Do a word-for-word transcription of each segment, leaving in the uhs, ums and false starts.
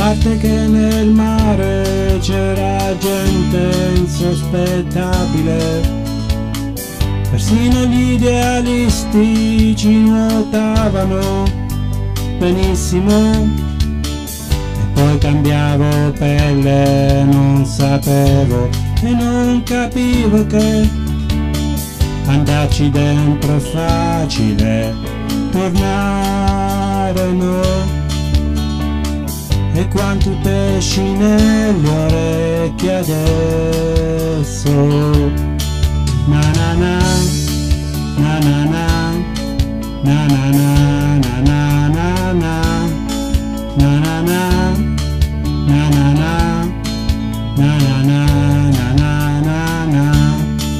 parte che nel mare c'era gente insospettabile, persino gli idealisti ci nuotavano benissimo. E poi cambiavo pelle, non sapevo e non capivo che andarci dentro è facile, tornare no. E quanti pesci nelle orecchie adesso, na na na, na na na, na na na, na na na, na na na, na na na, na na na, na na na.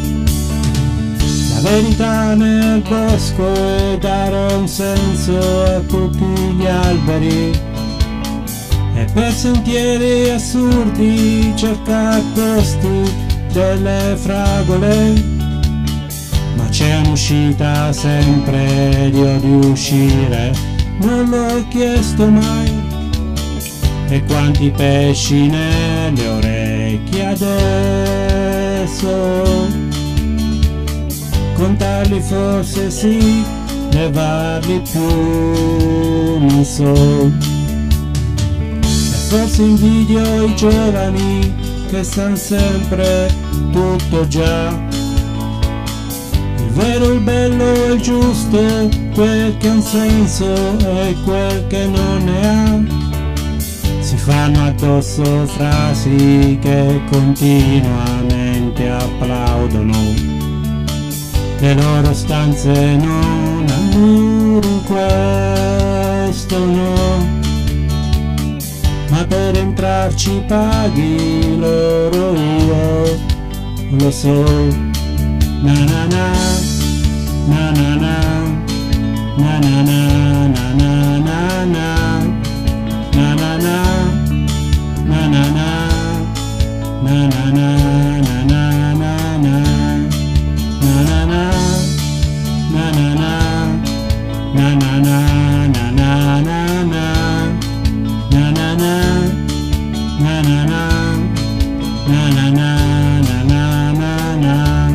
La verità nel bosco è dare un senso a tutti gli alberi, e per sentieri assurdi cercare posti delle fragole. Ma c'è un'uscita sempre, io di uscire non l'ho chiesto mai. E quanti pesci nelle orecchie adesso, contarli forse sì, levarli più non so. Forse invidio i giovani che sanno sempre tutto già, il vero, il bello, il giusto, quel che ha un senso e quel che non ne ha. Si fanno addosso frasi che continuamente applaudono, le loro stanze non hanno questo no. Ma per entrarci paghi loro, io lo so. Na na na, na na na, na na na, na na na, na na na, na na na, na na na, na na na, na na na, na na na, na na na, na na na, na. Na na na, na na na, na na na, na na na na.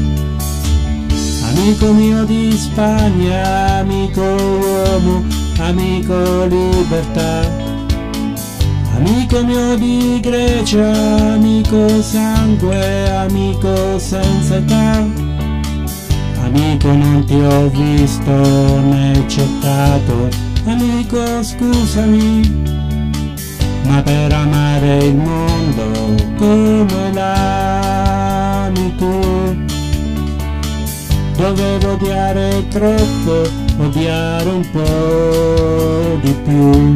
Amico mio di Spagna, amico uomo, amico libertà, amico mio di Grecia, amico sangue, amico senza età. Amico non ti ho visto né accettato, amico scusami, ma per amare il mondo come l'ami tu, dovevo odiare troppo, odiare un po' di più.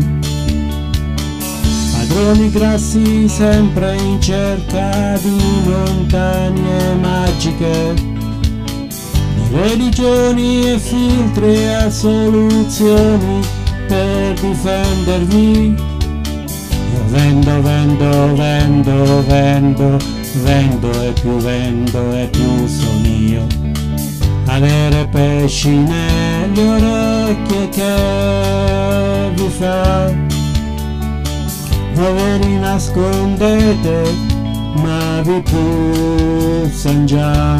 Padroni grassi sempre in cerca di montagne magiche, di religioni e filtri a soluzioni per difendervi. Vendo, vendo, vendo, vendo, vendo e più vendo e più sono io. Avere pesci nelle orecchie che vi fa, voi vi nascondete ma vi puzzano già.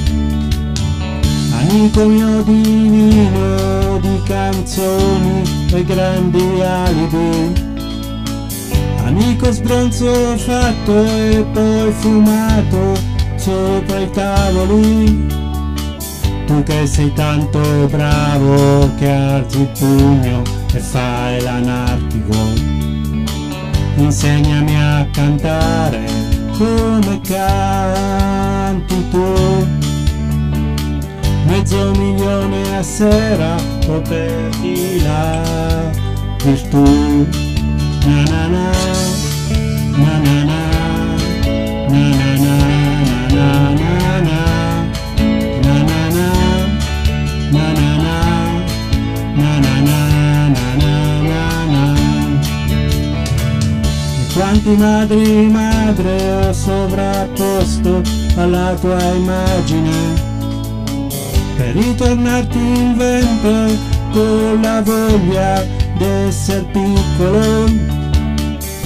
Amico mio di vino, di canzoni e grandi alibi, amico sbronzo fatto e poi fumato sopra i tavoli. Tu che sei tanto bravo che alzi il pugno e fai l'anarchico, insegnami a cantare come canti tu. Mezzo milione a sera poterti la virtù. Na na na, na na na, na na na, na na na, na na na, na na na, na na na, na na na. E quanti madri madre ho sovrapposto alla tua immagine per ritornarti in vento con la voglia d'esser piccolo.